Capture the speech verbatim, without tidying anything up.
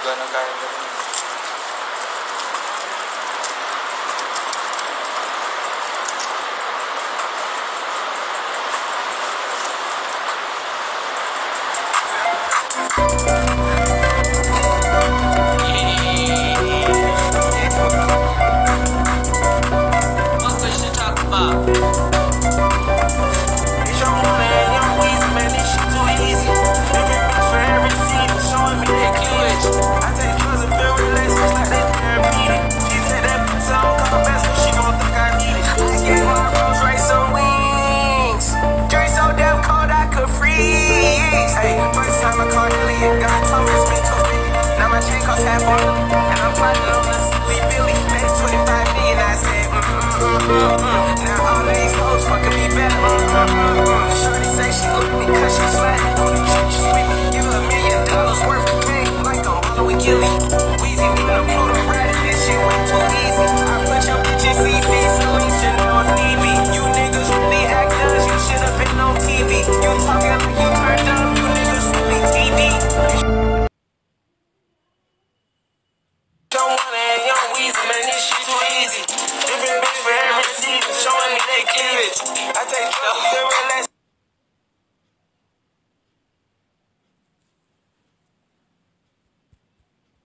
Gano'n kaya gano'n. What was you talking about? Half on them, and I'm plotting on the silly Billy. That's twenty-five million. I said, mm mm mm mm mm. Now all of these hoes fucking me better. Mm mm mm mm. Shorty say she look me cause she sliding on the chick, she sweet me. Give her a million dollars worth of pay, like I'm ballin' with Gilly. Weezy doing a Pluto ride, this shit way too easy. I put your bitch in C V, so you should know if need be. You niggas really actors, you should have been on T V. You talking like you turned up, you niggas really T V. Man, this shit too easy. Different bitch for every season, showing me they cleavage. I take the relax.